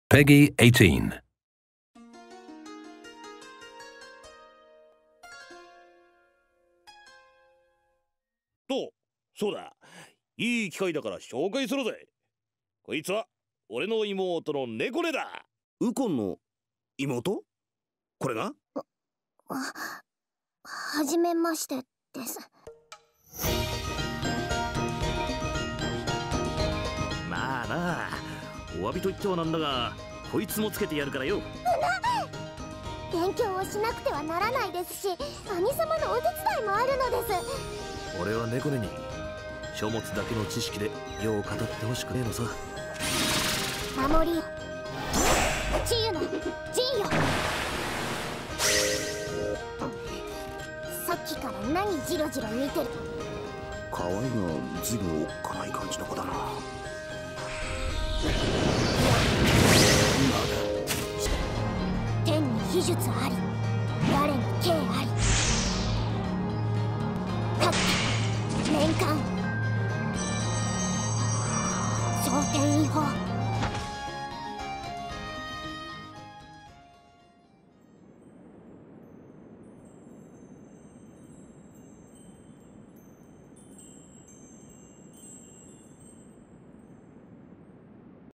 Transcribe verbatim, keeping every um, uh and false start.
Peggy eighteen. と、そうだ。いい機会だから紹介するぜ。こいつは俺の妹の猫根だ。 ウコンの妹？これが？ あ、はじめましてです。 まあなあ、お詫びと言ってはなんだが、こいつもつけてやるからよ。 勉強をしなくてはならないですし、兄様のお手伝いもあるのです。 俺は猫根に書物だけの知識でよう語ってほしくねえのさ。 守りよ、治癒の陣よ。さっきから何ジロジロ見てる。 可愛いがずいぶんおっかない感じの子だな。 天に秘術あり、我に敬あり。かつて年間蒼天異法。